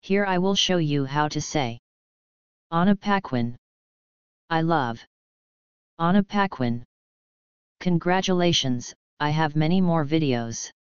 Here I will show you how to say Anna Paquin. I love Anna Paquin. Congratulations, I have many more videos.